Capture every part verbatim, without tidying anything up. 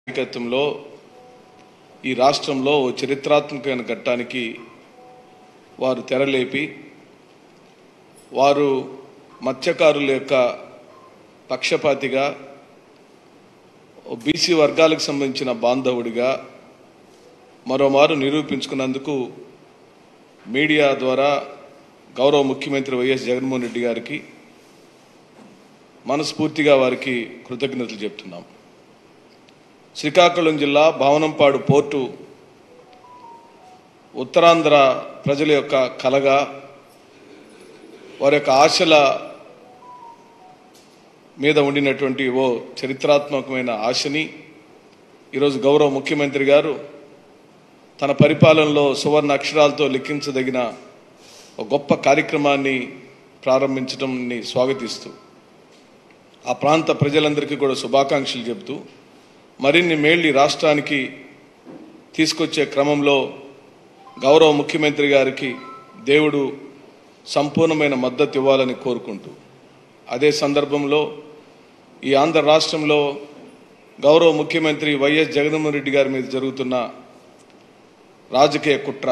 నాయకత్వంలో ఈ రాష్ట్రంలో చరిత్రాత్మకమైన ఘట్టానికి వారు తెరలేపి వారు మత్స్యకారుల యొక్క పక్షపాతిగా బీసీ వర్గాలకు సంబంధించిన బాంధవుడిగా మరోమారు నిరూపించుకున్నందుకు మీడియా ద్వారా గౌరవ ముఖ్యమంత్రి వైఎస్ జగన్మోహన్ రెడ్డి గారికి మనస్ఫూర్తిగా వారికి కృతజ్ఞతలు చెప్తున్నాం. శ్రీకాకుళం జిల్లా భావనంపాడు పోర్టు ఉత్తరాంధ్ర ప్రజల యొక్క కలగా వారి యొక్క ఆశల మీద ఉండినటువంటి ఓ చరిత్రాత్మకమైన ఆశని ఈరోజు గౌరవ ముఖ్యమంత్రి గారు తన పరిపాలనలో సువర్ణ అక్షరాలతో లిఖించదగిన ఒక గొప్ప కార్యక్రమాన్ని ప్రారంభించడంని స్వాగతిస్తూ ఆ ప్రాంత ప్రజలందరికీ కూడా శుభాకాంక్షలు చెబుతూ మరిన్ని మేళ్లు రాష్ట్రానికి తీసుకొచ్చే క్రమంలో గౌరవ ముఖ్యమంత్రి గారికి దేవుడు సంపూర్ణమైన మద్దతు ఇవ్వాలని కోరుకుంటూ అదే సందర్భంలో ఈ ఆంధ్ర రాష్ట్రంలో గౌరవ ముఖ్యమంత్రి వైఎస్ జగన్మోహన్ రెడ్డి గారి మీద జరుగుతున్న రాజకీయ కుట్ర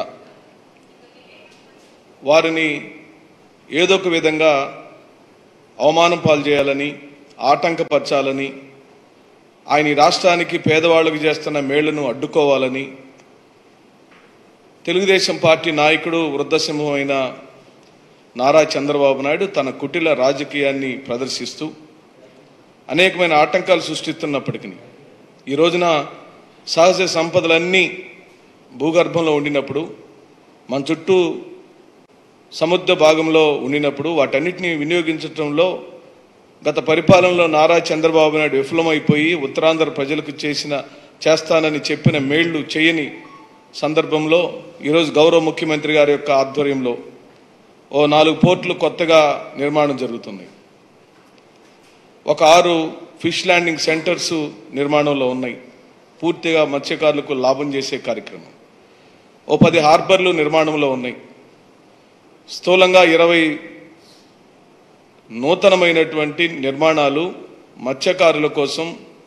వారిని ఏదో ఒక విధంగా అవమానం పాలు చేయాలని ఆటంకపరచాలని ఆయన రాష్ట్రానికి పేదవాళ్లకు చేస్తున్న మేళ్లను అడ్డుకోవాలని తెలుగుదేశం పార్టీ నాయకుడు వృద్ధసింహం అయిన నారా చంద్రబాబు నాయుడు తన కుటిల రాజకీయాన్ని ప్రదర్శిస్తూ అనేకమైన ఆటంకాలు సృష్టిస్తున్నప్పటికీ ఈ రోజున సహజ సంపదలన్నీ భూగర్భంలో ఉండినప్పుడు మన చుట్టూ సముద్ర భాగంలో ఉండినప్పుడు వాటన్నిటిని వినియోగించడంలో గత పరిపాలనలో నారా చంద్రబాబు నాయుడు విఫలమైపోయి ఉత్తరాంధ్ర ప్రజలకు చేసిన చేస్తానని చెప్పిన మేళ్లు చేయని సందర్భంలో ఈరోజు గౌరవ ముఖ్యమంత్రి గారి యొక్క ఆధ్వర్యంలో ఓ నాలుగు పోర్టులు కొత్తగా నిర్మాణం జరుగుతున్నాయి. ఒక ఆరు ఫిష్ ల్యాండింగ్ సెంటర్స్ నిర్మాణంలో ఉన్నాయి. పూర్తిగా మత్స్యకారులకు లాభం చేసే కార్యక్రమం. ఓ పది హార్బర్లు నిర్మాణంలో ఉన్నాయి. స్థూలంగా ఇరవై నూతనమైనటువంటి నిర్మాణాలు మత్స్యకారుల కోసం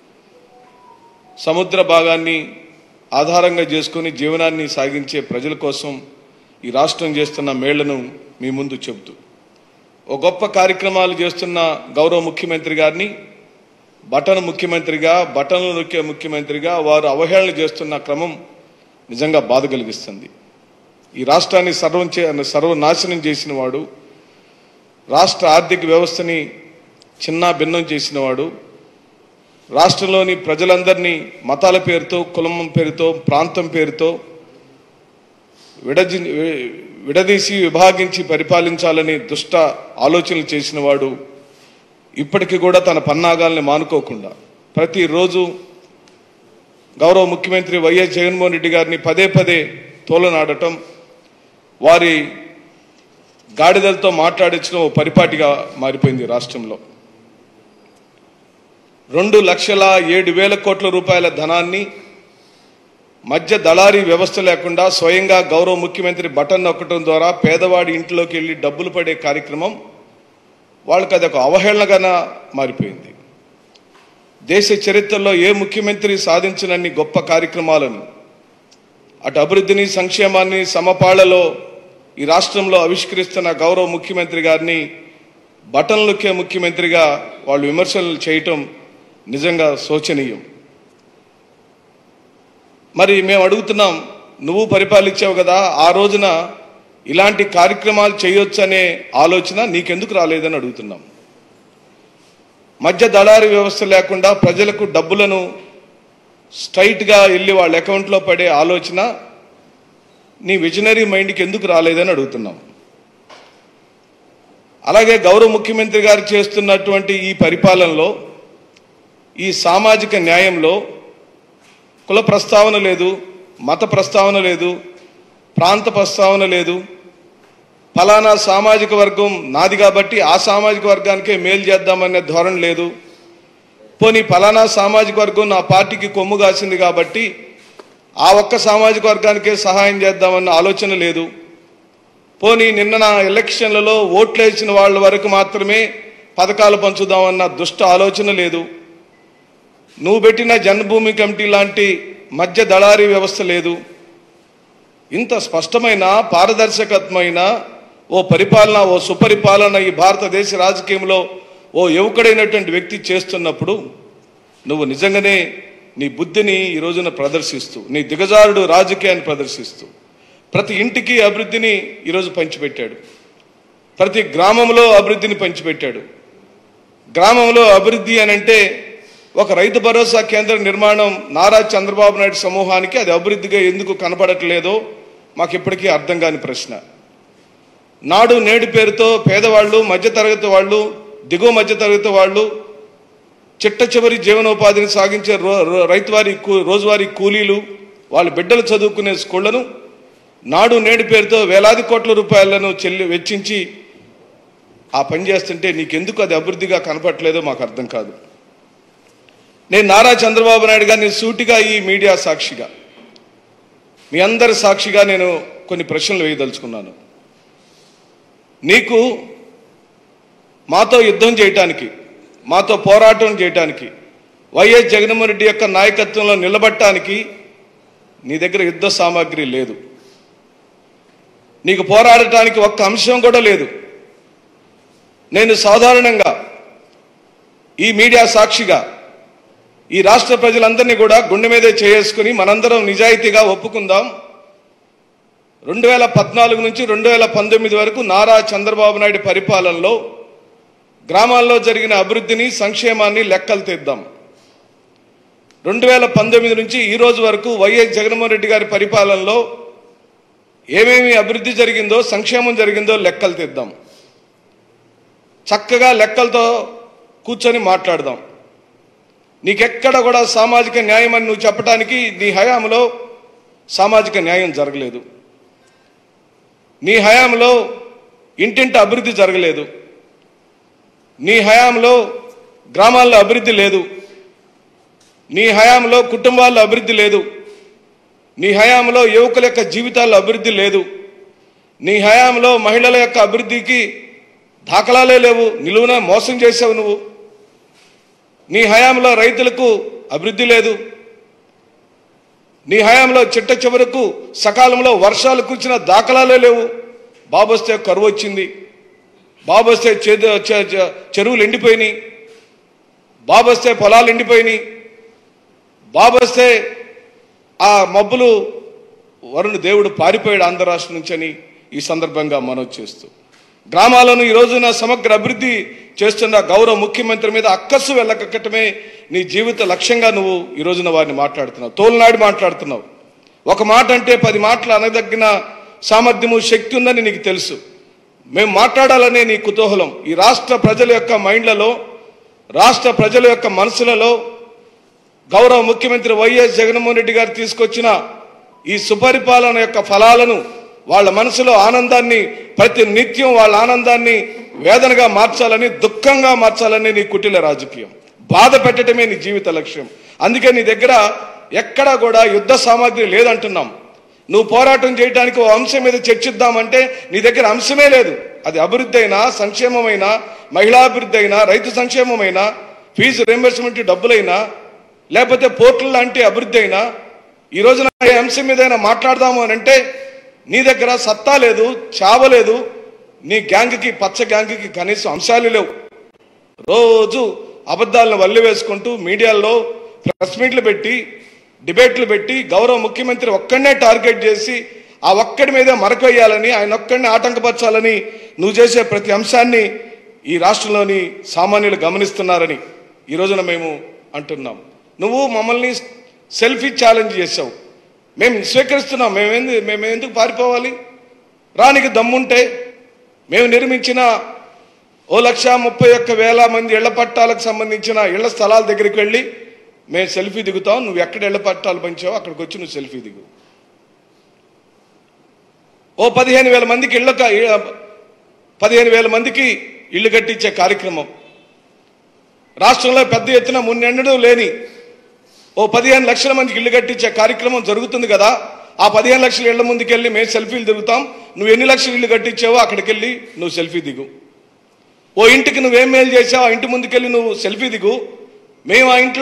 సముద్ర భాగాన్ని ఆధారంగా చేసుకుని జీవనాన్ని సాగించే ప్రజల కోసం ఈ రాష్ట్రం చేస్తున్న మేళ్లను మీ ముందు చెబుతూ ఓ గొప్ప కార్యక్రమాలు చేస్తున్న గౌరవ ముఖ్యమంత్రి గారిని బటన్ ముఖ్యమంత్రిగా బటన్లు నొక్కే ముఖ్యమంత్రిగా వారు అవహేళన చేస్తున్న క్రమం నిజంగా బాధ కలిగిస్తుంది. ఈ రాష్ట్రాన్ని సర్వం చే సర్వనాశనం చేసిన వాడు, రాష్ట్ర ఆర్థిక వ్యవస్థని చిన్న భిన్నం చేసిన వాడు, రాష్ట్రంలోని ప్రజలందరినీ మతాల పేరుతో కులం పేరుతో ప్రాంతం పేరుతో విడజి విడదీసి విభాగించి పరిపాలించాలని దుష్ట ఆలోచనలు చేసిన వాడు ఇప్పటికీ కూడా తన పన్నాగాల్ని మానుకోకుండా ప్రతిరోజు గౌరవ ముఖ్యమంత్రి వైఎస్ జగన్మోహన్ రెడ్డి గారిని పదే పదే తోలనాడటం, వారి గాడిదలతో మాట్లాడించడం పరిపాటిగా మారిపోయింది. రాష్ట్రంలో రెండు లక్షల ఏడు వేల కోట్ల రూపాయల ధనాన్ని మధ్య దళారీ వ్యవస్థ లేకుండా స్వయంగా గౌరవ ముఖ్యమంత్రి బటన్ నొక్కడం ద్వారా పేదవాడి ఇంట్లోకి వెళ్ళి డబ్బులు పడే కార్యక్రమం వాళ్ళకి అదొక అవహేళనగా మారిపోయింది. దేశ చరిత్రలో ఏ ముఖ్యమంత్రి సాధించినన్ని గొప్ప కార్యక్రమాలను అటు అభివృద్ధిని సంక్షేమాన్ని సమపాళ్లలో ఈ రాష్ట్రంలో ఆవిష్కరిస్తున్న గౌరవ ముఖ్యమంత్రి గారిని బటన్లొక్కే ముఖ్యమంత్రిగా వాళ్ళు విమర్శలు చేయటం నిజంగా శోచనీయం. మరి మేము అడుగుతున్నాం, నువ్వు పరిపాలించావు కదా, ఆ రోజున ఇలాంటి కార్యక్రమాలు చేయొచ్చనే ఆలోచన నీకెందుకు రాలేదని అడుగుతున్నాం. మధ్య దళారీ వ్యవస్థ లేకుండా ప్రజలకు డబ్బులను స్ట్రైట్గా వెళ్ళి వాళ్ళ అకౌంట్లో పడే ఆలోచన నీ విజనరీ మైండ్కి ఎందుకు రాలేదని అడుగుతున్నాం. అలాగే గౌరవ ముఖ్యమంత్రి గారు చేస్తున్నటువంటి ఈ పరిపాలనలో ఈ సామాజిక న్యాయంలో కుల ప్రస్తావన లేదు, మత ప్రస్తావన లేదు, ప్రాంత ప్రస్తావన లేదు. ఫలానా సామాజిక వర్గం నాది కాబట్టి ఆ సామాజిక వర్గానికే మేలు చేద్దామనే ధోరణి లేదు. పోనీ ఫలానా సామాజిక వర్గం నా పార్టీకి కొమ్ము కాసింది కాబట్టి ఆ ఒక్క సామాజిక వర్గానికే సహాయం చేద్దామన్న ఆలోచన లేదు. పోనీ నిన్న నా ఎలక్షన్లలో ఓట్లు వేసిన వాళ్ళ వరకు మాత్రమే పథకాలు పంచుదామన్న దుష్ట ఆలోచన లేదు. నువ్వు పెట్టిన జన్మభూమి కమిటీ లాంటి మధ్య దళారీ వ్యవస్థ లేదు. ఇంత స్పష్టమైన పారదర్శకమైన ఓ పరిపాలన, ఓ సుపరిపాలన ఈ భారతదేశ రాజకీయంలో ఓ యువకుడైనటువంటి వ్యక్తి చేస్తున్నప్పుడు నువ్వు నిజంగానే నీ బుద్ధిని ఈ రోజున ప్రదర్శిస్తూ, నీ దిగజారుడు రాజకీయాన్ని ప్రదర్శిస్తూ ప్రతి ఇంటికి అభివృద్ధిని ఈరోజు పంచిపెట్టాడు. ప్రతి గ్రామంలో అభివృద్ధిని పంచిపెట్టాడు. గ్రామంలో అభివృద్ధి అని అంటే ఒక రైతు భరోసా కేంద్ర నిర్మాణం నారా చంద్రబాబు నాయుడు సమూహానికి అది అభివృద్ధిగా ఎందుకు కనపడట్లేదో మాకు ఇప్పటికీ అర్థం కాని ప్రశ్న. నాడు నేడు పేరుతో పేదవాళ్ళు, మధ్యతరగతి వాళ్ళు, దిగువ మధ్యతరగతి వాళ్ళు చిట్ట చివరి జీవనోపాధిని సాగించే రైతువారి రోజువారీ కూలీలు, వాళ్ళ బిడ్డలు చదువుకునే స్కూళ్లను నాడు నేడు పేరుతో వేలాది కోట్ల రూపాయలను చెల్లి వెచ్చించి ఆ పని చేస్తుంటే నీకెందుకు అది అభివృద్ధిగా కనపట్లేదో మాకు అర్థం కాదు. నేను నారా చంద్రబాబు నాయుడు గారిని సూటిగా ఈ మీడియా సాక్షిగా, మీ అందరి సాక్షిగా నేను కొన్ని ప్రశ్నలు వేయదలుచుకున్నాను. నీకు మాతో యుద్ధం చేయటానికి, మాతో పోరాటం చేయటానికి, వైఎస్ జగన్మోహన్ రెడ్డి యొక్క నాయకత్వంలో నిలబడటానికి నీ దగ్గర యుద్ధ సామాగ్రి లేదు. నీకు పోరాడటానికి ఒక్క అంశం కూడా లేదు. నేను సాధారణంగా ఈ మీడియా సాక్షిగా ఈ రాష్ట్ర ప్రజలందరినీ కూడా గుండె మీదే చేసుకుని మనందరం నిజాయితీగా ఒప్పుకుందాం. రెండు వేల పద్నాలుగు నుంచి రెండు వేల పంతొమ్మిది వరకు నారా చంద్రబాబు నాయుడు పరిపాలనలో గ్రామాల్లో జరిగిన అభివృద్ధిని, సంక్షేమాన్ని లెక్కలు తీద్దాం. రెండు వేల పంతొమ్మిది నుంచి ఈ రోజు వరకు వైఎస్ జగన్మోహన్ రెడ్డి గారి పరిపాలనలో ఏమేమి అభివృద్ధి జరిగిందో, సంక్షేమం జరిగిందో లెక్కలు తీద్దాం. చక్కగా లెక్కలతో కూర్చొని మాట్లాడదాం. నీకెక్కడ కూడా సామాజిక న్యాయం అని నువ్వు చెప్పడానికి నీ హయాంలో సామాజిక న్యాయం జరగలేదు. నీ హయాంలో ఇంటింటి అభివృద్ధి జరగలేదు. నీ హయాంలో గ్రామాల్లో అభివృద్ధి లేదు. నీ హయాంలో కుటుంబాల్లో అభివృద్ధి లేదు. నీ హయాంలో యువకుల యొక్క జీవితాల్లో అభివృద్ధి లేదు. నీ హయాంలో మహిళల యొక్క అభివృద్ధికి దాఖలాలే లేవు. నిలువున మోసం చేసావు నువ్వు. నీ హయాంలో రైతులకు అభివృద్ధి లేదు. నీ హయాంలో చిట్ట చివరకు సకాలంలో వర్షాలు కురిసిన దాఖలాలే లేవు. బాబు వస్తే కరువు వచ్చింది, బాబు వస్తే చెరువులు ఎండిపోయినాయి, బాబు వస్తే పొలాలు ఎండిపోయినాయి, బాబు వస్తే ఆ మబ్బులు వరుణ దేవుడు పారిపోయాడు ఆంధ్ర రాష్ట్రం నుంచి అని ఈ సందర్భంగా మనవి చేస్తూ, గ్రామాలను ఈ రోజున సమగ్ర అభివృద్ధి చేస్తున్న గౌరవ ముఖ్యమంత్రి మీద అక్కసు వెళ్ళకట్టమే నీ జీవిత లక్ష్యంగా నువ్వు ఈ రోజున వారిని మాట్లాడుతున్నావు. తోలునాడి మాట్లాడుతున్నావు. ఒక మాట అంటే పది మాటలు అనదగిన సామర్థ్యము, శక్తి ఉందని నీకు తెలుసు. మేము మాట్లాడాలనే నీ కుతూహలం ఈ రాష్ట్ర ప్రజల యొక్క మైండ్లలో, రాష్ట్ర ప్రజల యొక్క మనసులలో గౌరవ ముఖ్యమంత్రి వైఎస్ జగన్మోహన్ రెడ్డి గారు తీసుకొచ్చిన ఈ సుపరిపాలన యొక్క ఫలాలను, వాళ్ళ మనసులో ఆనందాన్ని, ప్రతి నిత్యం వాళ్ళ ఆనందాన్ని వేదనగా మార్చాలని, దుఃఖంగా మార్చాలని నీ కుటిల రాజకీయం. బాధ పెట్టడమే నీ జీవిత లక్ష్యం. అందుకే నీ దగ్గర ఎక్కడా కూడా యుద్ధ సామాగ్రి లేదంటున్నాం. నువ్వు పోరాటం చేయడానికి ఓ అంశం మీద చర్చిద్దామంటే నీ దగ్గర అంశమే లేదు. అది అభివృద్ధి అయినా, సంక్షేమమైనా, మహిళాభివృద్ధి అయినా, రైతు సంక్షేమమైనా, ఫీజు రీంబర్స్మెంట్ డబ్బులైనా, లేకపోతే పోర్టులు లాంటి అభివృద్ధి అయినా, ఈ రోజున ఏ అంశం మీదైనా మాట్లాడదాము అని అంటే నీ దగ్గర సత్తా లేదు, చావలేదు. నీ గ్యాంగ్కి, పచ్చ గ్యాంగ్కి కనీసం అంశాలు లేవు. రోజు అబద్ధాలను వల్లి వేసుకుంటూ మీడియాలో ప్రెస్ మీట్లు పెట్టి, డిబేట్లు పెట్టి గౌరవ ముఖ్యమంత్రి ఒక్కడనే టార్గెట్ చేసి ఆ ఒక్కడి మీదే మరకవేయాలని, ఆయన ఒక్కడిని ఆటంకపరచాలని నువ్వు చేసే ప్రతి అంశాన్ని ఈ రాష్ట్రంలోని సామాన్యులు గమనిస్తున్నారని ఈ రోజున మేము అంటున్నాం. నువ్వు మమ్మల్ని సెల్ఫీ ఛాలెంజ్ చేసావు. మేము స్వీకరిస్తున్నాం. మేమెందు మేము ఎందుకు పారిపోవాలి? రానికి దమ్ముంటే మేము నిర్మించిన ఓ లక్ష ముప్పై ఒక్క వేల మంది ఇళ్ల పట్టాలకు సంబంధించిన ఇళ్ల స్థలాల దగ్గరికి వెళ్ళి మేము సెల్ఫీ దిగుతాం. నువ్వు ఎక్కడ ఇళ్ల పట్టాలు పంచావు అక్కడికి వచ్చి నువ్వు సెల్ఫీ దిగు. ఓ పదిహేను వేల మందికి ఇళ్ళ పదిహేను వేల మందికి ఇళ్లు కట్టించే కార్యక్రమం రాష్ట్రంలో పెద్ద ఎత్తున మున్నెన్నడూ లేని ఓ పదిహేను లక్షల మందికి ఇళ్లు కట్టించే కార్యక్రమం జరుగుతుంది కదా. ఆ పదిహేను లక్షల ఇళ్ల ముందుకెళ్ళి మేము సెల్ఫీలు దిగుతాం. నువ్వు ఎన్ని లక్షలు ఇల్లు కట్టించావో అక్కడికి వెళ్ళి నువ్వు సెల్ఫీ దిగు. ఓ ఇంటికి నువ్వేం మేలు చేసావు ఆ ఇంటి ముందుకెళ్ళి నువ్వు సెల్ఫీ దిగు. మేము ఆ ఇంట్లో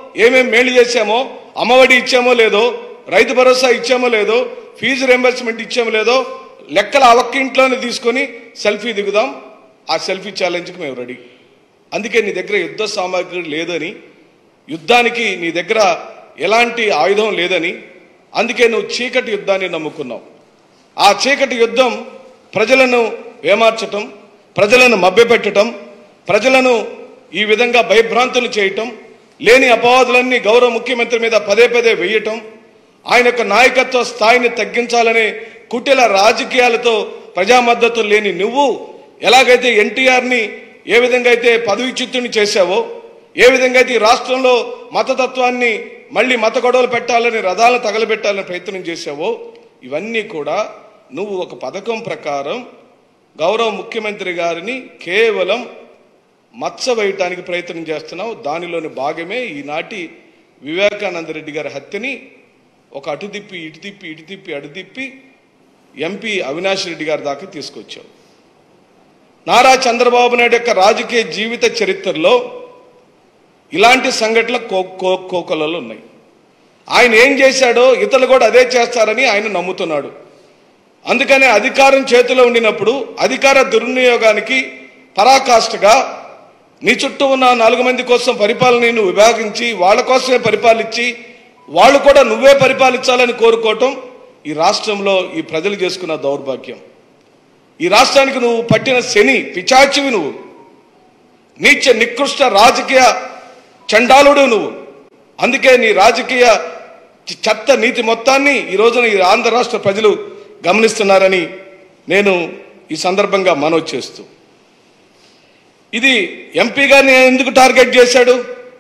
ఏమేమి మేలు చేశామో, అమ్మఒడి ఇచ్చామో లేదో, రైతు భరోసా ఇచ్చామో లేదో, ఫీజు రింబర్స్మెంట్ ఇచ్చామో లేదో లెక్కల అవక్క ఇంట్లోనే తీసుకొని సెల్ఫీ దిగుదాం. ఆ సెల్ఫీ ఛాలెంజ్కి మేము రెడీ. అందుకే నీ దగ్గర యుద్ధ సామాగ్రి లేదని, యుద్ధానికి నీ దగ్గర ఎలాంటి ఆయుధం లేదని, అందుకే నువ్వు చీకటి యుద్ధాన్ని నమ్ముకున్నావు. ఆ చీకటి యుద్ధం ప్రజలను ఏమార్చటం, ప్రజలను మభ్యపెట్టడం, ప్రజలను ఈ విధంగా భయభ్రాంతులు చేయటం, లేని అపవాదులన్నీ గౌరవ ముఖ్యమంత్రి మీద పదే పదే వేయటం, ఆయన యొక్క నాయకత్వ స్థాయిని తగ్గించాలనే కుటిల రాజకీయాలతో ప్రజా మద్దతు లేని నువ్వు ఎలాగైతే ఎన్టీఆర్ని ఏ విధంగా అయితే పదవిచ్యుతుని చేశావో, ఏ విధంగా అయితే ఈ రాష్ట్రంలో మతతత్వాన్ని మళ్ళీ మత గొడవలు పెట్టాలని, రథాలను తగలబెట్టాలని ప్రయత్నం చేశావో, ఇవన్నీ కూడా నువ్వు ఒక పథకం ప్రకారం గౌరవ ముఖ్యమంత్రి గారిని కేవలం మచ్చ వేయటానికి ప్రయత్నం చేస్తున్నావు. దానిలోని భాగమే ఈనాటి వివేకానంద రెడ్డి గారి హత్యని ఒక అటు తిప్పి ఇటు తిప్పి ఇటు తిప్పి అటు తిప్పి ఎంపీ అవినాష్ రెడ్డి గారి దాకా తీసుకొచ్చావు. నారా చంద్రబాబు నాయుడు యొక్క రాజకీయ జీవిత చరిత్రలో ఇలాంటి సంఘటనలు కో కోకొలలో ఉన్నాయి. ఆయన ఏం చేశాడో ఇతరులు కూడా అదే చేస్తారని ఆయన నమ్ముతున్నాడు. అందుకనే అధికారం చేతిలో ఉండినప్పుడు అధికార దుర్వినియోగానికి పరాకాష్ఠగా నీ చుట్టూ ఉన్న నాలుగు మంది కోసం పరిపాలనను విభాగించి వాళ్ళ కోసమే పరిపాలించి వాళ్ళు కూడా నువ్వే పరిపాలించాలని కోరుకోవటం ఈ రాష్ట్రంలో ఈ ప్రజలు చేసుకున్న దౌర్భాగ్యం. ఈ రాష్ట్రానికి నువ్వు పట్టిన శని పిచాచివి, నువ్వు నీచ నికృష్ట రాజకీయ చండాలుడు నువ్వు. అందుకే నీ రాజకీయ చెత్త నీతి మొత్తాన్ని ఈ రోజున ఈ ఆంధ్ర రాష్ట్ర ప్రజలు గమనిస్తున్నారని నేను ఈ సందర్భంగా మనవి చేస్తూ, ఇది ఎంపీ గారిని ఎందుకు టార్గెట్ చేశాడు?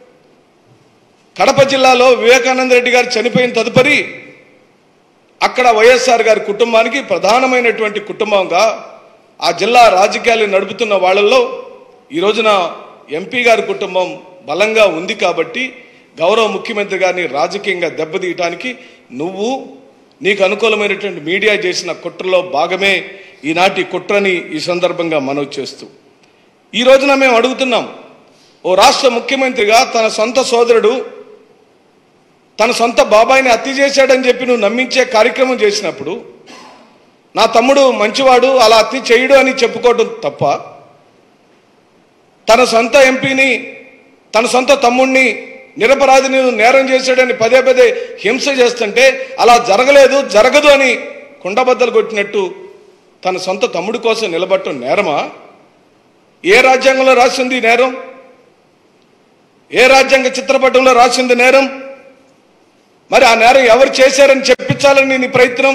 కడప జిల్లాలో వివేకానంద రెడ్డి గారు చనిపోయిన తదుపరి అక్కడ వైఎస్ఆర్ గారి కుటుంబానికి ప్రధానమైనటువంటి కుటుంబంగా ఆ జిల్లా రాజకీయాలు నడుపుతున్న వాళ్ళల్లో ఈ రోజున ఎంపీ గారి కుటుంబం బలంగా ఉంది. కాబట్టి గౌరవ ముఖ్యమంత్రి గారిని రాజకీయంగా దెబ్బతీయటానికి నువ్వు నీకు అనుకూలమైనటువంటి మీడియా చేసిన కుట్రలో భాగమే ఈనాటి కుట్రని ఈ సందర్భంగా మనవి చేస్తూ, ఈ రోజున మేము అడుగుతున్నాం, ఓ రాష్ట్ర ముఖ్యమంత్రిగా తన సొంత సోదరుడు తన సొంత బాబాయిని హత్య చేశాడని చెప్పి నువ్వు నమ్మించే కార్యక్రమం చేసినప్పుడు, నా తమ్ముడు మంచివాడు అలా హత్య చేయడు అని చెప్పుకోవడం తప్ప, తన సొంత ఎంపీని తన సొంత తమ్ముడిని నిరపరాధిని నేరం చేశాడని పదే పదే హింస చేస్తుంటే అలా జరగలేదు జరగదు అని కుండబద్దలు కొట్టినట్టు తన సొంత తమ్ముడి కోసం నిలబడటం నేరమా? ఏ రాజ్యాంగంలో రాసింది నేరం? ఏ రాజ్యాంగ చిత్రపటంలో రాసింది నేరం? మరి ఆ నేరం ఎవరు చేశారని చెప్పించాలని నీ ప్రయత్నం.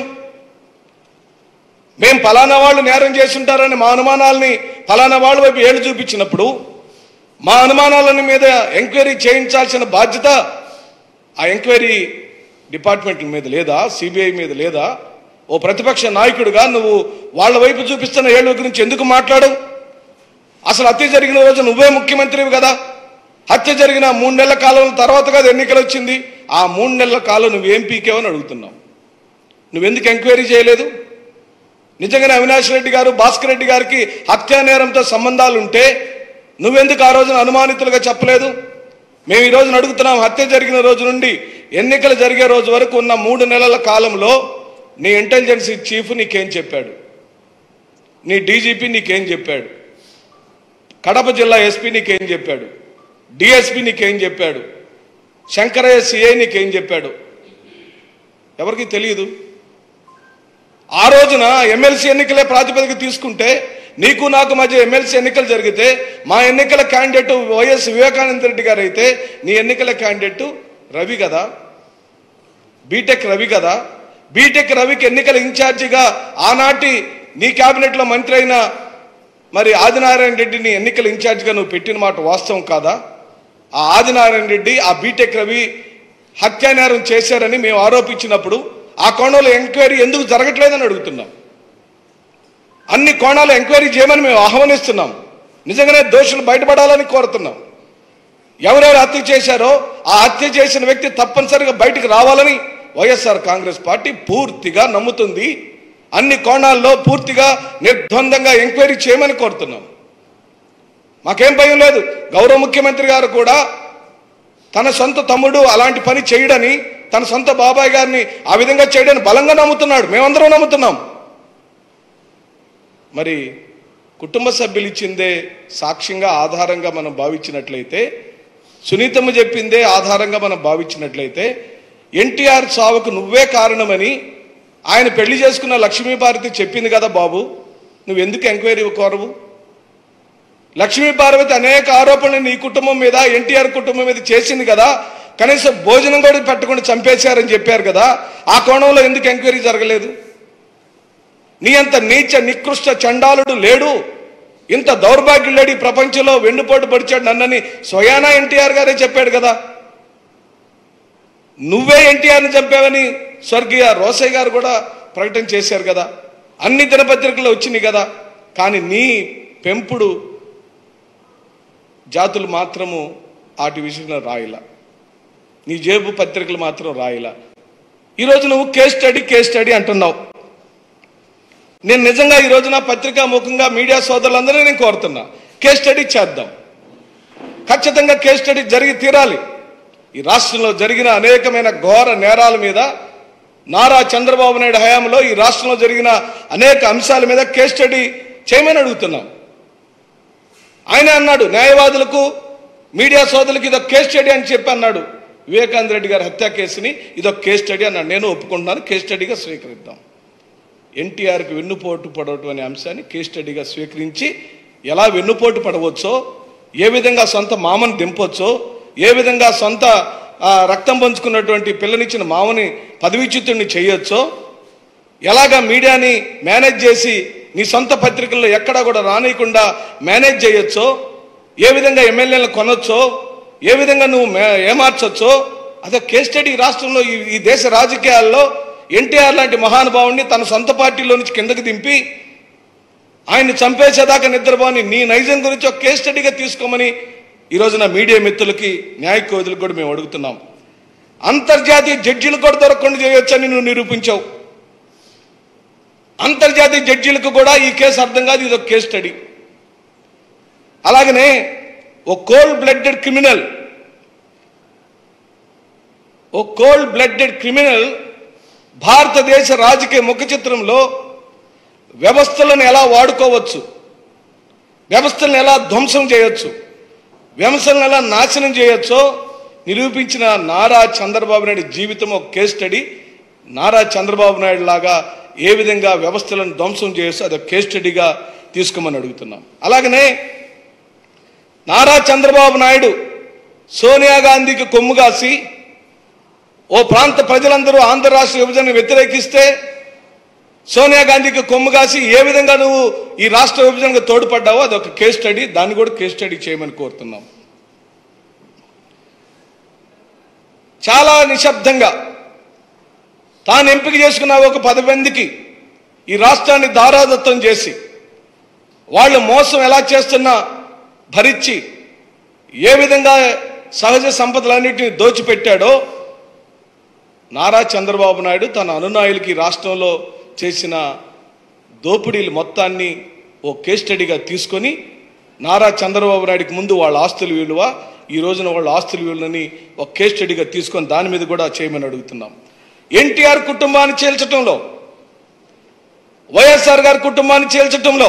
మేం ఫలానా వాళ్ళు నేరం చేస్తుంటారని మా అనుమానాలని ఫలానా వాళ్ళ వైపు ఏళ్ళు చూపించినప్పుడు మా అనుమానాలని మీద ఎంక్వైరీ చేయించాల్సిన బాధ్యత ఆ ఎంక్వైరీ డిపార్ట్మెంట్ మీద లేదా? సిబిఐ మీద లేదా? ఓ ప్రతిపక్ష నాయకుడిగా నువ్వు వాళ్ళ వైపు చూపిస్తున్న ఏళ్ళ గురించి ఎందుకు మాట్లాడవు? అసలు హత్య జరిగిన రోజు నువ్వే ముఖ్యమంత్రివి కదా. హత్య జరిగిన మూడు నెలల కాలం తర్వాత కదా ఎన్నికలు వచ్చింది. ఆ మూడు నెలల కాలం నువ్వేం పీకేవని అడుగుతున్నావు. నువ్వెందుకు ఎంక్వైరీ చేయలేదు? నిజంగానే అవినాష్ రెడ్డి గారు భాస్కర్ రెడ్డి గారికి హత్యా నేరంతో సంబంధాలు ఉంటే నువ్వెందుకు ఆ రోజున అనుమానితులుగా చెప్పలేదు? మేము ఈ రోజున అడుగుతున్నాం, హత్య జరిగిన రోజు నుండి ఎన్నికలు జరిగే రోజు వరకు ఉన్న మూడు నెలల కాలంలో నీ ఇంటెలిజెన్స్ చీఫ్ నీకేం చెప్పాడు? నీ డీజీపీ నీకేం చెప్పాడు? కడప జిల్లా ఎస్పీ నీకేం చెప్పాడు? డిఎస్పీ నీకేం చెప్పాడు? శంకరయ్య సిఐ నీకేం చెప్పాడు? ఎవరికి తెలియదు. ఆ రోజున ఎమ్మెల్సీ ఎన్నికలే ప్రాతిపదిక తీసుకుంటే నీకు నాకు మధ్య ఎమ్మెల్సీ ఎన్నికలు జరిగితే మా ఎన్నికల క్యాండిడేట్ వైఎస్ వివేకానంద రెడ్డి గారు అయితే నీ ఎన్నికల క్యాండిడేట్ రవి కదా, బీటెక్ రవి కదా. బీటెక్ రవికి ఎన్నికల ఇన్ఛార్జిగా ఆనాటి నీ క్యాబినెట్లో మంత్రి అయిన మరి ఆదినారాయణ రెడ్డిని ఎన్నికల ఇన్ఛార్జిగా నువ్వు పెట్టిన మాట వాస్తవం కాదా? ఆ ఆదినారాయణ రెడ్డి ఆ బీటెక్ రవి హత్యానేరం చేశారని మేము ఆరోపించినప్పుడు ఆ కోణంలో ఎంక్వైరీ ఎందుకు జరగట్లేదని అడుగుతున్నాం. అన్ని కోణాలు ఎంక్వైరీ చేయమని మేము ఆహ్వానిస్తున్నాం. నిజంగానే దోషులు బయటపడాలని కోరుతున్నాం. ఎవరెవరు హత్య చేశారో ఆ హత్య చేసిన వ్యక్తి తప్పనిసరిగా బయటికి రావాలని వైఎస్ఆర్ కాంగ్రెస్ పార్టీ పూర్తిగా నమ్ముతుంది. అన్ని కోణాల్లో పూర్తిగా నిర్ద్వందంగా ఎంక్వైరీ చేయమని కోరుతున్నాం. మాకేం భయం లేదు. గౌరవ ముఖ్యమంత్రి గారు కూడా తన సొంత తమ్ముడు అలాంటి పని చేయడని, తన సొంత బాబాయ్ గారిని ఆ విధంగా చేయడని బలంగా నమ్ముతున్నాడు. మేమందరం నమ్ముతున్నాం. మరి కుటుంబ సభ్యులు ఇచ్చిందే సాక్ష్యంగా ఆధారంగా మనం భావించినట్లయితే, సునీతమ్మ చెప్పిందే ఆధారంగా మనం భావించినట్లయితే, ఎన్టీఆర్ చావుకు నువ్వే కారణమని ఆయన పెళ్లి చేసుకున్న లక్ష్మీపార్వతి చెప్పింది కదా బాబు, నువ్వెందుకు ఎంక్వైరీ కోరవు? లక్ష్మీపార్వతి అనేక ఆరోపణలు నీ కుటుంబం మీద, ఎన్టీఆర్ కుటుంబం మీద చేసింది కదా, కనీసం భోజనం కూడా పెట్టకుండా చంపేశారని చెప్పారు కదా, ఆ కోణంలో ఎందుకు ఎంక్వైరీ జరగలేదు? నీ అంత నీచ నికృష్ట చండాలుడు లేడు, ఇంత దౌర్భాగ్యం లేడు ఈ ప్రపంచంలో, వెన్నుపోటు పడిచాడు నన్నని స్వయానా ఎన్టీఆర్ గారే చెప్పాడు కదా. నువ్వే ఎన్టీఆర్ని చంపావని స్వర్గీయ రోసయ్య గారు కూడా ప్రకటన చేశారు కదా, అన్ని దినపత్రికల్లో వచ్చింది కదా. కానీ నీ పెంపుడు జాతులు మాత్రము వాటి విషయంలో రాయిలా, నీ జేబు పత్రికలు మాత్రం రాయిలా. ఈరోజు నువ్వు కేస్ స్టడీ కేస్ స్టడీ అంటున్నావు. నేను నిజంగా ఈరోజు నా పత్రికా ముఖంగా మీడియా సోదరులందరినీ నేను కోరుతున్నా, కేస్ స్టడీ చేద్దాం. ఖచ్చితంగా కేస్ స్టడీ జరిగి తీరాలి. ఈ రాష్ట్రంలో జరిగిన అనేకమైన ఘోర నేరాల మీద, నారా చంద్రబాబు నాయుడు హయాంలో ఈ రాష్ట్రంలో జరిగిన అనేక అంశాల మీద కేస్ స్టడీ చేయమని అడుగుతున్నాం. ఆయన అన్నాడు, న్యాయవాదులకు మీడియా సోదరులకు ఇదొక కేస్ స్టడీ అని చెప్పి అన్నాడు. వివేకానంద రెడ్డి గారి హత్య కేసుని ఇదొక కేస్ స్టడీ అన్నాడు. నేను ఒప్పుకుంటున్నాను, కేస్ స్టడీగా స్వీకరిద్దాం. ఎన్టీఆర్కి వెన్నుపోటు పడవటం అనే అంశాన్ని కేస్ స్టడీగా స్వీకరించి, ఎలా వెన్నుపోటు పడవచ్చో, ఏ విధంగా సొంత మామని దింపొచ్చో, ఏ విధంగా సొంత రక్తం పంచుకున్నటువంటి పిల్లనిచ్చిన మామని పదవీచ్యుతుడిని చేయొచ్చో, ఎలాగా మీడియాని మేనేజ్ చేసి నీ సొంత పత్రికల్లో ఎక్కడా కూడా రానియకుండా మేనేజ్ చేయొచ్చో, ఏ విధంగా ఎమ్మెల్యేలను కొనొచ్చో, ఏ విధంగా నువ్వు ఏమార్చొచ్చో, అదే కేస్ స్టడీ. రాష్ట్రంలో ఈ దేశ రాజకీయాల్లో ఎన్టీఆర్ లాంటి మహానుభావుడిని తన సొంత పార్టీలో నుంచి కిందకి దింపి ఆయన్ని చంపేసేదాకా నిద్రపోని నీ నైజం గురించి ఒక కేస్ స్టడీగా తీసుకోమని ఈరోజు నా మీడియా మిత్రులకి, న్యాయ కోవిదులకు కూడా మేము అడుగుతున్నాం. అంతర్జాతీయ జడ్జీలు కూడా దొరకకుండా చేయొచ్చని నువ్వు నిరూపించావు. అంతర్జాతీయ జడ్జీలకు కూడా ఈ కేసు అర్థం కాదు, ఇది ఒక కేస్ స్టడీ. అలాగనే ఓ కోల్డ్ బ్లడెడ్ క్రిమినల్ ఓ కోల్డ్ బ్లడెడ్ క్రిమినల్ భారతదేశ రాజకీయ ముఖ చిత్రంలో వ్యవస్థలను ఎలా వాడుకోవచ్చు, వ్యవస్థలను ఎలా ధ్వంసం చేయొచ్చు, వ్యవస్థలను ఎలా నాశనం చేయొచ్చో నిరూపించిన నారా చంద్రబాబు నాయుడు జీవితం ఒక కేస్ స్టడీ. నారా చంద్రబాబు నాయుడు లాగా ఏ విధంగా వ్యవస్థలను ధ్వంసం చేయొచ్చు అది ఒక కేస్ స్టడీగా తీసుకోమని అడుగుతున్నాం. అలాగనే నారా చంద్రబాబు నాయుడు సోనియా గాంధీకి కొమ్ము కాసి ఓ ప్రాంత ప్రజలందరూ ఆంధ్ర రాష్ట్ర విభజనను వ్యతిరేకిస్తే సోనియా గాంధీకి కొమ్ము కాసి ఏ విధంగా నువ్వు ఈ రాష్ట్ర విభజనకు తోడ్పడ్డావో అదొక కేస్ స్టడీ, దాన్ని కూడా కేస్ స్టడీ చేయమని కోరుతున్నాం. చాలా నిశ్శబ్దంగా తాను ఎంపిక చేసుకున్న ఒక పది మందికి ఈ రాష్ట్రాన్ని దారాదత్తం చేసి వాళ్ళు మోసం ఎలా చేస్తున్నా భరించి ఏ విధంగా సహజ సంపదలన్నింటినీ దోచిపెట్టాడో నారా చంద్రబాబు నాయుడు తన అనునాయులకి రాష్ట్రంలో చేసిన దోపిడీలు మొత్తాన్ని ఓ కేస్ స్టడీగా తీసుకొని నారా చంద్రబాబు నాయుడికి ముందు వాళ్ళ ఆస్తుల విలువ, ఈ రోజున వాళ్ళ ఆస్తుల విలువని ఒక కేస్ స్టడీగా తీసుకొని దాని మీద కూడా చేయమని అడుగుతున్నాం. ఎన్టీఆర్ కుటుంబాన్ని చేల్చటంలో, వైఎస్ఆర్ గారి కుటుంబాన్ని చేల్చటంలో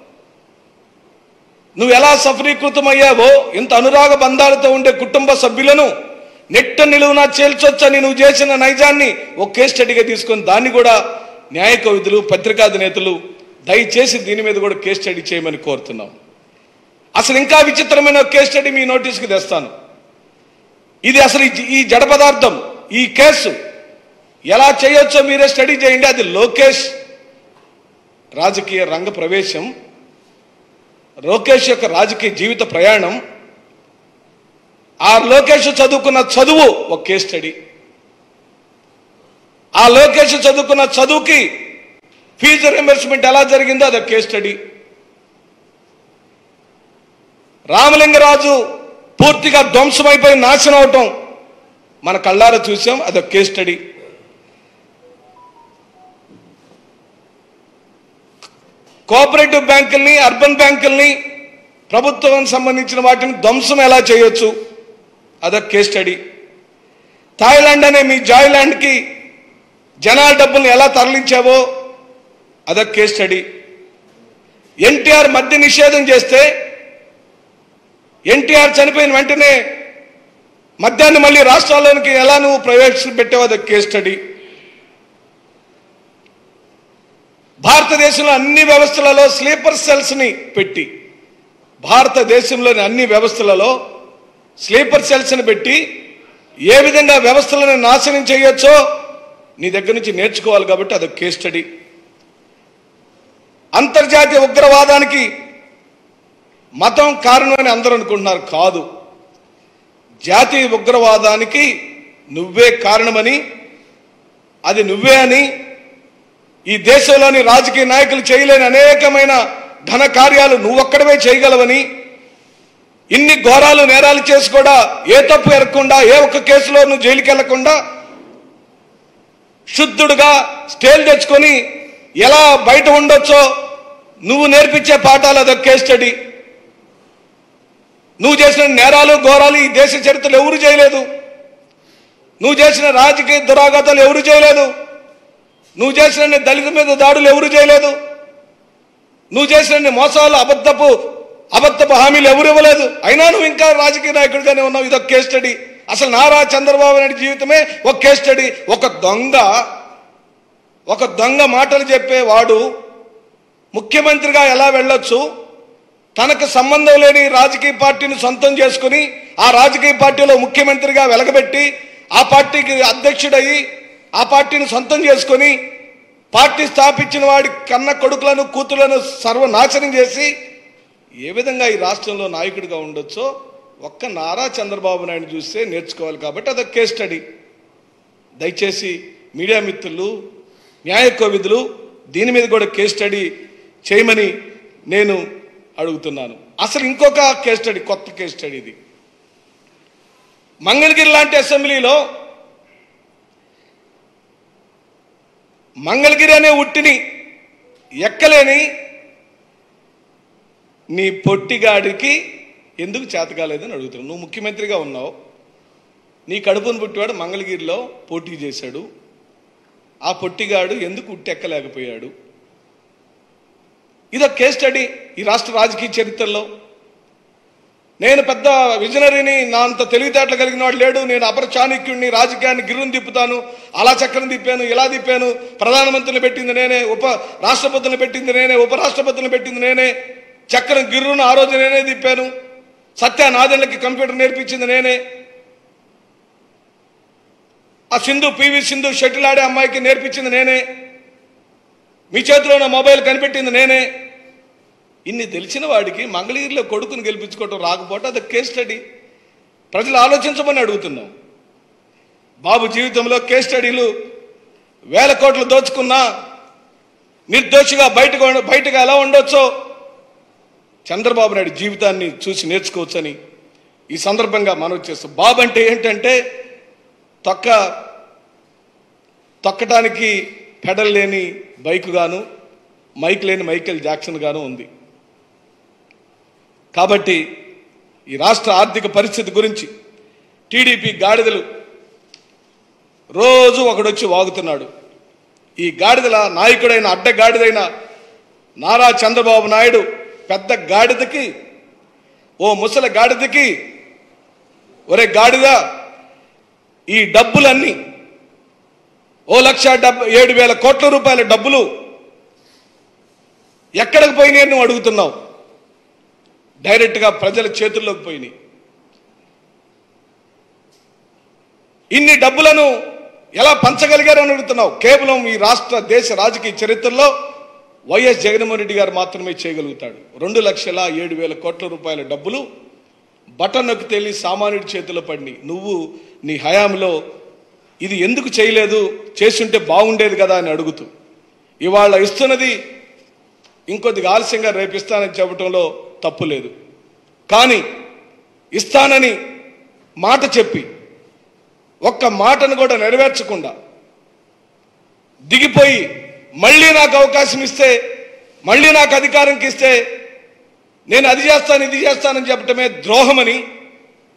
నువ్వు ఎలా సఫలీకృతమయ్యావో, ఇంత అనురాగ బంధాలతో ఉండే కుటుంబ సభ్యులను నెట్ట నిలువునా చేల్చొచ్చని నువ్వు చేసిన నైజాన్ని ఒక కేస్ స్టడీగా తీసుకొని దాన్ని కూడా న్యాయ కవితులు, పత్రికాధినేతలు దయచేసి దీని మీద కూడా కేస్ స్టడీ చేయమని కోరుతున్నాం. అసలు ఇంకా విచిత్రమైన ఒక కేస్ స్టడీ మీ నోటీస్కి తెస్తాను. ఇది అసలు ఈ జడ పదార్థం, ఈ కేసు ఎలా చేయొచ్చో మీరే స్టడీ చేయండి. అది లోకేష్ రాజకీయ రంగ ప్రవేశం, లోకేష్ యొక్క రాజకీయ జీవిత ప్రయాణం, ఆ లోకేష్ చదువుకున్న చదువు ఒక కేస్ స్టడీ, ఆ లోకేష్ చదువుకున్న చదువుకి ఫీజు రింబర్స్మెంట్ ఎలా జరిగిందో అదొక కేస్ స్టడీ, రామలింగరాజు పూర్తిగా ధ్వంసమైపోయి నాశనం అవటం మన కళ్ళారా చూసాం, అదొక కేస్ స్టడీ, కోఆపరేటివ్ బ్యాంకుల్ని, అర్బన్ బ్యాంకుల్ని, ప్రభుత్వానికి సంబంధించిన వాటిని ధ్వంసం ఎలా చేయొచ్చు, అదొక కేస్ స్టడీ. థాయిలాండ్ అనే మీ జాయ్లాండ్కి జనాల డబ్బుల్ని ఎలా తరలించావో అదొక కేస్ స్టడీ. ఎన్టీఆర్ మద్య నిషేధం చేస్తే ఎన్టీఆర్ చనిపోయిన వెంటనే మద్యాన్ని మళ్ళీ రాష్ట్రాల్లోనికి ఎలా నువ్వు ప్రవేశపెట్టావు అదొక కేస్ స్టడీ. భారతదేశంలో అన్ని వ్యవస్థలలో స్లీపర్ సెల్స్ని పెట్టి భారతదేశంలోని అన్ని వ్యవస్థలలో స్లీపర్ సెల్స్ని పెట్టి ఏ విధంగా వ్యవస్థలను నాశనం చేయొచ్చో నీ దగ్గర నుంచి నేర్చుకోవాలి కాబట్టి అదొక కేస్ స్టడీ. అంతర్జాతీయ ఉగ్రవాదానికి మతం కారణమని అందరూ అనుకుంటున్నారు. కాదు, జాతీయ ఉగ్రవాదానికి నువ్వే కారణమని, అది నువ్వే అని, ఈ దేశంలోని రాజకీయ నాయకులు చేయలేని అనేకమైన ఘన కార్యాలు నువ్వొక్కడమే చేయగలవని, ఇన్ని ఘోరాలు నేరాలు చేసి కూడా ఏ తప్పు ఎరగకుండా ఏ ఒక్క కేసులో నువ్వు జైలుకి వెళ్లకుండా శుద్ధుడుగా స్టేల్ తెచ్చుకొని ఎలా బయట ఉండొచ్చో నువ్వు నేర్పించే పాఠాలు అదొక కేస్ స్టడీ. నువ్వు చేసిన నేరాలు ఘోరాలు ఈ దేశ చరిత్రలు ఎవరు చేయలేదు. నువ్వు చేసిన రాజకీయ దురాఘాతాలు ఎవరు చేయలేదు. నువ్వు చేసిన దళితుల మీద దాడులు ఎవరు చేయలేదు. నువ్వు చేసిన మోసాలు అబద్ధపు అబద్ధపు హామీలు ఎవరు ఇవ్వలేదు. అయినా నువ్వు ఇంకా రాజకీయ నాయకుడిగానే ఉన్నావు. ఇదొక కేస్ స్టడీ. అసలు నారా చంద్రబాబు నాయుడు జీవితమే ఒక కేస్ స్టడీ. ఒక దొంగ ఒక దొంగ మాటలు చెప్పేవాడు ముఖ్యమంత్రిగా ఎలా వెళ్ళొచ్చు, తనకు సంబంధం లేని రాజకీయ పార్టీని సొంతం చేసుకుని ఆ రాజకీయ పార్టీలో ముఖ్యమంత్రిగా వెలగబెట్టి ఆ పార్టీకి అధ్యక్షుడయ్యి ఆ పార్టీని సొంతం చేసుకొని పార్టీ స్థాపించిన వాడి కన్న కొడుకులను కూతుళ్లను సర్వనాశనం చేసి ఏ విధంగా ఈ రాష్ట్రంలో నాయకుడిగా ఉండొచ్చో ఒక్క నారా చంద్రబాబు నాయుడు చూస్తే నేర్చుకోవాలి. కాబట్టి అదొక కేస్ స్టడీ. దయచేసి మీడియా మిత్రులు, న్యాయ కోవిదులు దీని మీద కూడా కేస్ స్టడీ చేయమని నేను అడుగుతున్నాను. అసలు ఇంకొక కేస్ స్టడీ, కొత్త కేస్ స్టడీ ఇది. మంగళగిరి లాంటి అసెంబ్లీలో మంగళగిరి అనే ఉట్టిని ఎక్కలేని నీ పొట్టిగాడికి ఎందుకు చేతకాలేదని అడుగుతున్నావు. నువ్వు ముఖ్యమంత్రిగా ఉన్నావు, నీ కడుపును పుట్టివాడు మంగళగిరిలో పోటీ చేశాడు. ఆ పొట్టిగాడు ఎందుకు ఉట్టెక్కలేకపోయాడు? ఇదొక కేస్ స్టడీ ఈ రాష్ట్ర రాజకీయ చరిత్రలో. నేను పెద్ద విజనరీని, నా అంత తెలివితేటలు కలిగిన వాడు లేడు, నేను అపర చాణక్యుడిని, రాజకీయాన్ని గిర్రును తిప్పుతాను, అలా చక్రం తిప్పాను, ఇలా తిప్పాను, ప్రధానమంత్రిని పెట్టింది నేనే, ఉప రాష్ట్రపతులను పెట్టింది నేనే, ఉపరాష్ట్రపతులను పెట్టింది నేనే, చక్రం గిర్రును ఆ రోజు నేనే తిప్పాను, సత్యానాథన్లకి కంప్యూటర్ నేర్పించింది నేనే, ఆ సింధు పివి సింధు షటిల్ ఆడే అమ్మాయికి నేర్పించింది నేనే, మీ చేతిలో ఉన్న మొబైల్ కనిపెట్టింది నేనే. ఇన్ని తెలిసిన వాడికి మంగళగిరిలో కొడుకుని గెలిపించుకోవటం రాకపోవటం అది కేస్ స్టడీ. ప్రజలు ఆలోచించమని అడుగుతున్నాం. బాబు జీవితంలో కేస్ స్టడీలు వేల కోట్లు దోచుకున్నా నిర్దోషిగా బయటకు బయటకు ఎలా ఉండొచ్చో చంద్రబాబు నాయుడు జీవితాన్ని చూసి నేర్చుకోవచ్చని ఈ సందర్భంగా మనవి చేస్తాం. బాబు అంటే ఏంటంటే తొక్క తొక్కటానికి పెడల్ లేని బైక్ గాను, మైక్ లేని మైకేల్ జాక్సన్ గాను ఉంది. కాబట్టి ఈ రాష్ట్ర ఆర్థిక పరిస్థితి గురించి టీడీపీ గాడిదలు రోజు ఒకడొచ్చి వాగుతున్నాడు. ఈ గాడిదల నాయకుడైన అడ్డగాడిదైన నారా చంద్రబాబు నాయుడు పెద్ద గాడిదకి, ఓ ముసల గాడిదకి, ఒరే గాడిద, ఈ డబ్బులన్నీ ఓ లక్ష డెబ్బై ఏడు వేల కోట్ల రూపాయల డబ్బులు ఎక్కడికి పోయినాయి నువ్వు అడుగుతున్నావు. డైరెక్ట్గా ప్రజల చేతుల్లోకి పోయినాయి. ఇన్ని డబ్బులను ఎలా పంచగలిగారు అని అడుగుతున్నావు. కేవలం ఈ రాష్ట్ర దేశ రాజకీయ చరిత్రలో వైఎస్ జగన్మోహన్ రెడ్డి గారు మాత్రమే చేయగలుగుతాడు. రెండు లక్షల ఏడు వేల కోట్ల రూపాయల డబ్బులు బటన్ నొక్కి తేలి సామాన్యుడి చేతిలో పడి నువ్వు నీ హయాంలో ఇది ఎందుకు చేయలేదు, చేస్తుంటే బాగుండేది కదా అని అడుగుతూ ఇవాళ ఇస్తున్నది ఇంకొద్దిగా ఆలస్యంగా రేపిస్తానని చెప్పడంలో తప్పు లేదు. కానీ ఇస్తానని మాట చెప్పి ఒక్క మాటను కూడా నెరవేర్చకుండా దిగిపోయి మళ్ళీ నాకు అవకాశం ఇస్తే, మళ్ళీ నాకు అధికారంకి ఇస్తే నేను అది చేస్తాను ఇది చేస్తానని చెప్పటమే ద్రోహమని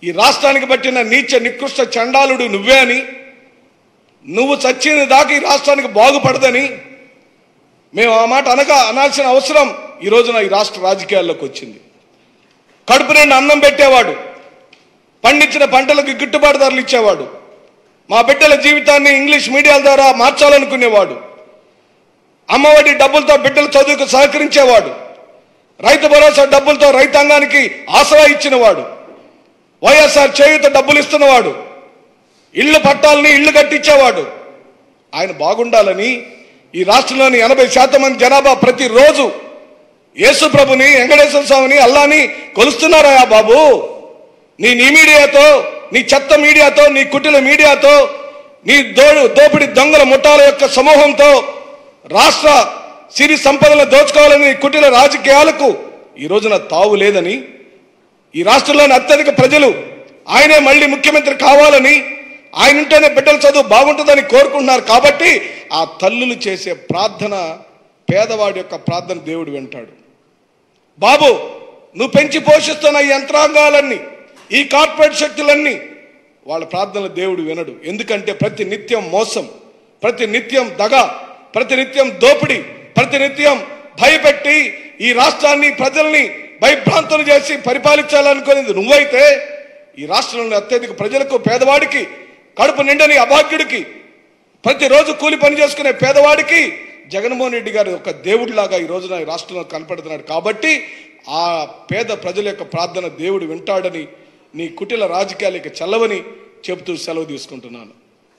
ఈ రాష్ట్రానికి పట్టిన నీచ నికృష్ట చండాలుడు నువ్వే అని, నువ్వు చచ్చిన దాకా ఈ రాష్ట్రానికి బాగుపడదని మేము ఆ మాట అనగా అనాల్సిన అవసరం ఈ రోజున ఈ రాష్ట్ర రాజకీయాల్లోకి వచ్చింది. కడుపు నిండా అన్నం పెట్టేవాడు, పండించిన పంటలకు గిట్టుబాటు ధరలు ఇచ్చేవాడు, మా బిడ్డల జీవితాన్ని ఇంగ్లీష్ మీడియాల ద్వారా మార్చాలనుకునేవాడు, అమ్మఒడి డబ్బులతో బిడ్డల చదువుకు సహకరించేవాడు, రైతు భరోసా డబ్బులతో రైతాంగానికి ఆసరా ఇచ్చినవాడు, వైఎస్ఆర్ చేయూత డబ్బులు ఇస్తున్నవాడు, ఇళ్లు పట్టాలని ఇళ్లు కట్టించేవాడు. ఆయన బాగుండాలని ఈ రాష్ట్రంలోని ఎనభై శాతం మంది జనాభా ప్రతిరోజు యేసు ప్రభుని, వెంకటేశ్వర స్వామిని, అల్లాని కొలుస్తున్నారా బాబు? నీ నీ మీడియాతో, నీ చెత్త మీడియాతో, నీ కుటిల మీడియాతో, నీ దో దోపిడి దొంగల ముఠాల యొక్క సమూహంతో రాష్ట్ర సిరి సంపదలను దోచుకోవాలని కుటిల రాజకీయాలకు ఈ రోజున తావు లేదని, ఈ రాష్ట్రంలోని అత్యధిక ప్రజలు ఆయనే మళ్ళీ ముఖ్యమంత్రి కావాలని, ఆయన ఉంటేనే బిడ్డల చదువు బాగుంటుందని కోరుకుంటున్నారు. కాబట్టి ఆ తల్లులు చేసే ప్రార్థన, పేదవాడి యొక్క ప్రార్థన దేవుడు వింటాడు. బాబు, నువ్వు పెంచి పోషిస్తున్న ఈ యంత్రాంగాలన్నీ, ఈ కార్పొరేట్ శక్తులన్నీ, వాళ్ళ ప్రార్థనలు దేవుడు వినడు. ఎందుకంటే ప్రతి నిత్యం మోసం, ప్రతి నిత్యం దగ, ప్రతి నిత్యం దోపిడి, ప్రతి నిత్యం భయపెట్టి ఈ రాష్ట్రాన్ని, ప్రజల్ని భయభ్రాంతులు చేసి పరిపాలించాలనుకునేది నువ్వైతే, ఈ రాష్ట్రంలోని అత్యధిక ప్రజలకు, పేదవాడికి, కడుపు నిండని అభాగ్యుడికి, ప్రతిరోజు కూలి పని చేసుకునే పేదవాడికి జగన్మోహన్ రెడ్డి గారు ఒక దేవుడిలాగా ఈ రోజున ఈ రాష్ట్రంలో కనపడుతున్నాడు. కాబట్టి ఆ పేద ప్రజల యొక్క ప్రార్థన దేవుడు వింటాడని, నీ కుటిల రాజకీయాలకి చల్లవని చెబుతూ సెలవు తీసుకుంటున్నాను.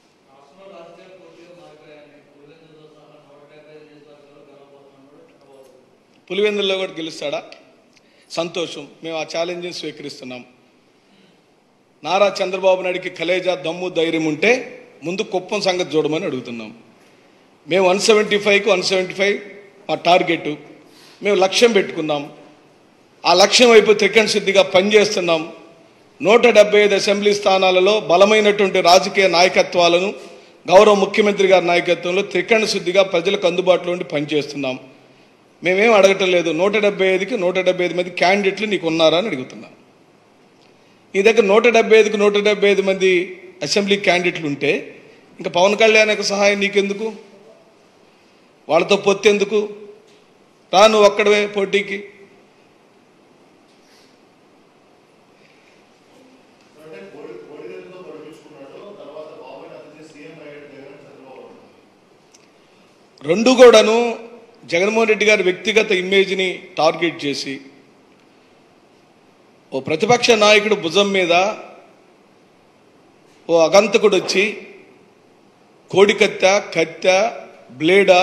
పులివెందుల్లో కూడా గెలుస్తాడా? సంతోషం, మేము ఆ ఛాలెంజ్ని స్వీకరిస్తున్నాం. నారా చంద్రబాబు నాయుడికి కలేజా, దమ్ము, ధైర్యం ఉంటే ముందు కుప్పం సంగతి చూడమని అడుగుతున్నాం. మేము వన్ సెవెంటీ ఫైవ్కు వన్ సెవెంటీ ఫైవ్ మా టార్గెట్, మేము లక్ష్యం పెట్టుకున్నాం. ఆ లక్ష్యం వైపు త్రికరణ శుద్ధిగా పనిచేస్తున్నాం. నూట డెబ్బై ఐదు అసెంబ్లీ స్థానాలలో బలమైనటువంటి రాజకీయ నాయకత్వాలను గౌరవ ముఖ్యమంత్రి గారి నాయకత్వంలో త్రికరణ శుద్ధిగా ప్రజలకు అందుబాటులో ఉండి పనిచేస్తున్నాం. మేమేం అడగటం లేదు. నూట డెబ్బై ఐదుకి నూట డెబ్బై ఐదు మంది క్యాండిడేట్లు నీకు ఉన్నారా అని అడుగుతున్నాం. నీ దగ్గర నూట డెబ్బై ఐదుకి నూట డెబ్బై ఐదు మంది అసెంబ్లీ క్యాండిడేట్లు ఉంటే ఇంకా పవన్ కళ్యాణ్ యొక్క సహాయం నీకెందుకు? వాళ్ళతో పొత్తెందుకు? రా నువ్వు ఒక్కడవే పోటీకి. రెండు కూడాను జగన్మోహన్ రెడ్డి గారి వ్యక్తిగత ఇమేజ్ని టార్గెట్ చేసి, ఓ ప్రతిపక్ష నాయకుడు భుజం మీద ఓ అగంతకుడు వచ్చి కోడికత్త, కత్తె, బ్లేడా,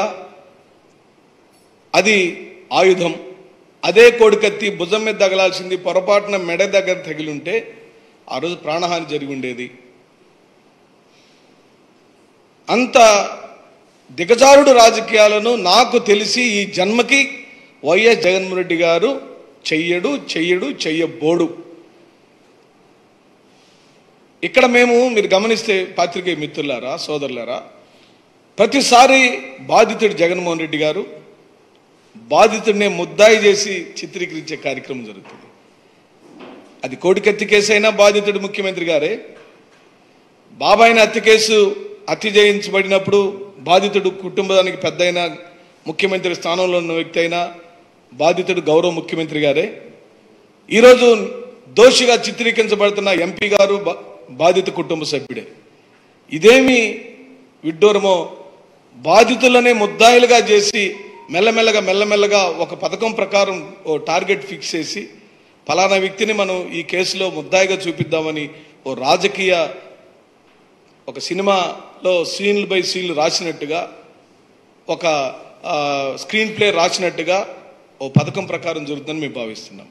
అది ఆయుధం. అదే కోడికత్తి భుజం మీద తగలాల్సింది పొరపాటున మెడ దగ్గర తగిలి ఉంటే ఆ రోజు ప్రాణహాని జరిగి ఉండేది. అంత దిగజారుడు రాజకీయాలను నాకు తెలిసి ఈ జన్మకి వైఎస్ జగన్మోహన్ రెడ్డి గారు చెయ్యడు, చెయ్యడు, చెయ్యబోడు. ఇక్కడ మేము, మీరు గమనిస్తే పాత్రికేయ మిత్రులారా, సోదరులారా, ప్రతిసారి బాధితుడు జగన్మోహన్ రెడ్డి గారు, బాధితుడినే ముద్దాయి చేసి చిత్రీకరించే కార్యక్రమం జరుగుతుంది. అది కోడికత్తి కేసు అయినా బాధితుడు ముఖ్యమంత్రి గారే. బాబాయిని హత్య కేసు హత్య చేయించబడినప్పుడు బాధితుడు కుటుంబానికి పెద్ద అయినా, ముఖ్యమంత్రి స్థానంలో ఉన్న వ్యక్తి అయినా బాధితుడు గౌరవ ముఖ్యమంత్రి గారే. ఈరోజు దోషిగా చిత్రీకరించబడుతున్న ఎంపీ గారు బాధిత కుటుంబ సభ్యుడే. ఇదేమి విడ్డూరమో, బాధితులనే ముద్దాయిలుగా చేసి మెల్లమెల్లగా మెల్లమెల్లగా ఒక పథకం ప్రకారం ఓ టార్గెట్ ఫిక్స్ చేసి ఫలానా వ్యక్తిని మనం ఈ కేసులో ముద్దాయిగా చూపిద్దామని ఓ రాజకీయ, ఒక సినిమాలో సీన్లు బై సీన్లు రాసినట్టుగా, ఒక స్క్రీన్ ప్లే రాసినట్టుగా ఓ పథకం ప్రకారం జరుగుతుందని మేము భావిస్తున్నాం.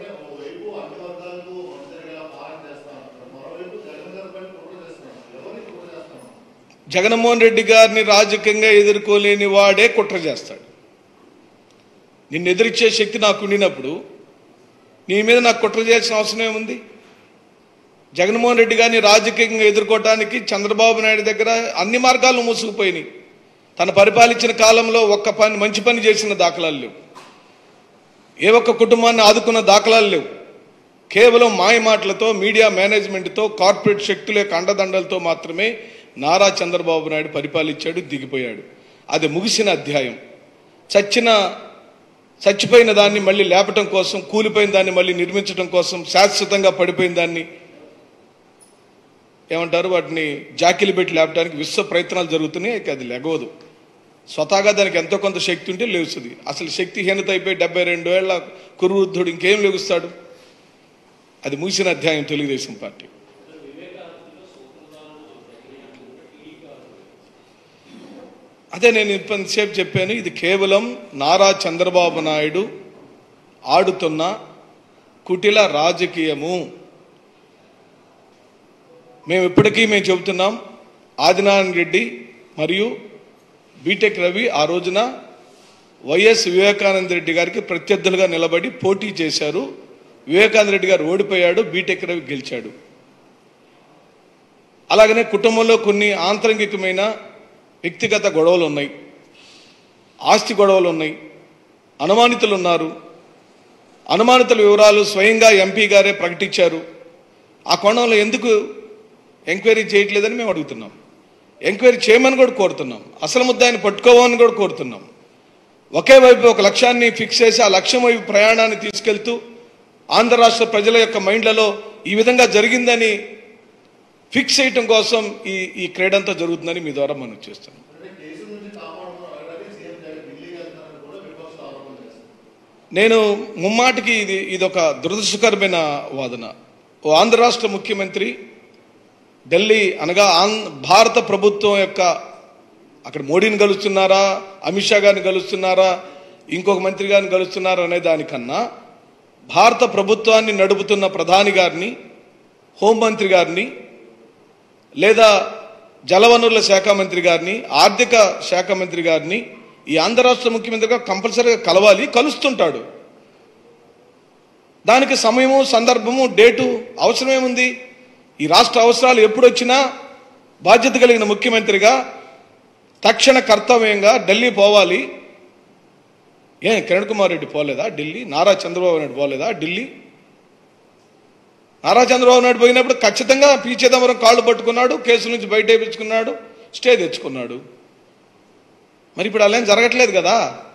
జగన్మోహన్ రెడ్డి గారిని రాజకీయంగా ఎదుర్కోలేని వాడే కుట్ర చేస్తాడు. నిన్ను ఎదిరించే శక్తి నాకు ఉండినప్పుడు నీ మీద నాకు కుట్ర చేయాల్సిన అవసరం ఏముంది? జగన్మోహన్ రెడ్డి గారిని రాజకీయంగా ఎదుర్కోవడానికి చంద్రబాబు నాయుడు దగ్గర అన్ని మార్గాలు మూసుకుపోయినాయి. తన పరిపాలించిన కాలంలో ఒక్క పని, మంచి పని చేసిన దాఖలాలు లేవు. ఏ ఒక్క కుటుంబాన్ని ఆదుకున్న దాఖలాలు లేవు. కేవలం మాయ మాటలతో, మీడియా మేనేజ్మెంట్తో, కార్పొరేట్ శక్తుల యొక్క అండదండలతో మాత్రమే నారా చంద్రబాబు నాయుడు పరిపాలించాడు, దిగిపోయాడు. అది ముగిసిన అధ్యాయం. చచ్చిన చచ్చిపోయిన దాన్ని మళ్ళీ లేపటం కోసం, కూలిపోయిన దాన్ని మళ్ళీ నిర్మించడం కోసం, శాశ్వతంగా పడిపోయిన దాన్ని ఏమంటారు వాటిని జాకిలు పెట్టి లేపడానికి విశ్వ ప్రయత్నాలు జరుగుతున్నాయి. అది లెగవదు. స్వతహాగా దానికి ఎంతో కొంత శక్తి ఉంటే లేస్తుంది. అసలు శక్తిహీనత అయిపోయి డెబ్బై రెండు ఏళ్ల కురువృద్ధుడు ఇంకేం లెగుస్తాడు? అది ముగిసిన అధ్యాయం తెలుగుదేశం పార్టీ. అదే నేను ఇంతసేపు చెప్పాను, ఇది కేవలం నారా చంద్రబాబు నాయుడు ఆడుతున్న కుటిల రాజకీయము. మేము ఇప్పటికీ మేము చెబుతున్నాం, ఆదినారాయణ రెడ్డి మరియు బీటెక్ రవి ఆ రోజున వైఎస్ వివేకానంద రెడ్డి గారికి ప్రత్యర్థులుగా నిలబడి పోటీ చేశారు. వివేకానంద రెడ్డి గారు ఓడిపోయాడు, బీటెక్ రవి గెలిచాడు. అలాగనే కుటుంబంలో కొన్ని ఆంతరంగికమైన వ్యక్తిగత గొడవలు ఉన్నాయి, ఆస్తి గొడవలు ఉన్నాయి, అనుమానితులు ఉన్నారు. అనుమానితుల వివరాలు స్వయంగా ఎంపీ గారే ప్రకటించారు. ఆ కోణంలో ఎందుకు ఎంక్వైరీ చేయట్లేదని మేము అడుగుతున్నాం. ఎంక్వైరీ చేయమని కూడా కోరుతున్నాం. అసలు ముద్దాయిని పట్టుకోవాలని కూడా కోరుతున్నాం. ఒకే వైపు ఒక లక్ష్యాన్ని ఫిక్స్ చేసి ఆ లక్ష్యం వైపు ప్రయాణాన్ని తీసుకెళ్తూ ఆంధ్ర రాష్ట్ర ప్రజల యొక్క మైండ్లలో ఈ విధంగా జరిగిందని ఫిక్స్ చేయటం కోసం ఈ ఈ క్రీడంతా జరుగుతుందని మీ ద్వారా మనం చేస్తున్నాం. నేను ముమ్మాటికి ఇది ఇదొక దురదృష్టకరమైన వాదన. ఓ ఆంధ్ర రాష్ట్ర ముఖ్యమంత్రి ఢిల్లీ అనగా భారత ప్రభుత్వం యొక్క అక్కడ మోడీని కలుస్తున్నారా, అమిత్ షా గారిని కలుస్తున్నారా, ఇంకొక మంత్రి గారిని కలుస్తున్నారా అనే దానికన్నా భారత ప్రభుత్వాన్ని నడుపుతున్న ప్రధాని గారిని, హోంమంత్రి గారిని, లేదా జలవనరుల శాఖ మంత్రి గారిని, ఆర్థిక శాఖ మంత్రి గారిని ఈ ఆంధ్ర రాష్ట్ర ముఖ్యమంత్రిగా కంపల్సరీగా కలవాలి. కలుస్తుంటాడు. దానికి సమయము, సందర్భము, డేటు అవసరమేముంది? ఈ రాష్ట్ర అవసరాలు ఎప్పుడొచ్చినా బాధ్యత కలిగిన ముఖ్యమంత్రిగా తక్షణ కర్తవ్యంగా ఢిల్లీ పోవాలి. ఏ కిరణ్ కుమార్ రెడ్డి పోలేదా ఢిల్లీ? నారా చంద్రబాబు నాయుడు పోలేదా ఢిల్లీ? నారా చంద్రబాబు నాయుడు పోయినప్పుడు ఖచ్చితంగా పి చిదంబరం కాళ్ళు పట్టుకున్నాడు, కేసుల నుంచి బయట వేయించుకున్నాడు, స్టే తెచ్చుకున్నాడు. మరి ఇప్పుడు అలా ఏం జరగట్లేదు కదా.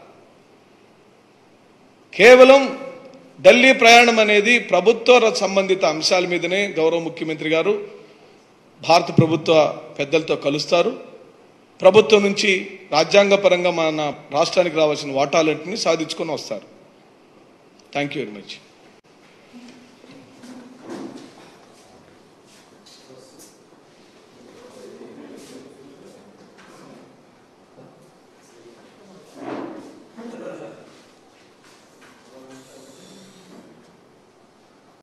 కేవలం ఢిల్లీ ప్రయాణం అనేది ప్రభుత్వ సంబంధిత అంశాల మీదనే గౌరవ ముఖ్యమంత్రి గారు భారత ప్రభుత్వ పెద్దలతో కలుస్తారు. ప్రభుత్వం నుంచి రాజ్యాంగపరంగా మన రాష్ట్రానికి రావాల్సిన వాటాలన్నింటినీ సాధించుకొని వస్తారు. Thank you very much.